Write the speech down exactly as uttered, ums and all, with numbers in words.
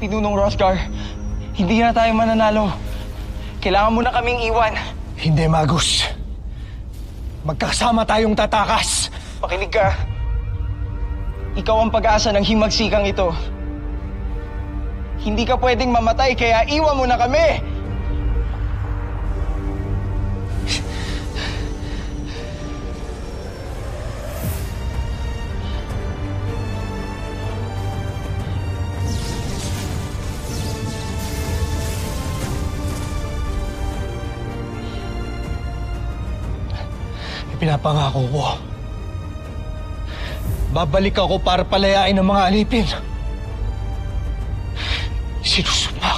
Pinunong Roscar, hindi na tayo mananalo. Kailangan mo na kaming iwan. Hindi, Magus. Magkasama tayong tatakas. Pakinig ka. Ikaw ang pag-asa ng himagsikang ito. Hindi ka pwedeng mamatay, kaya iwan mo na kami! Pinapangako ko. Babalik ako para palayain ang mga alipin. Sinusumpa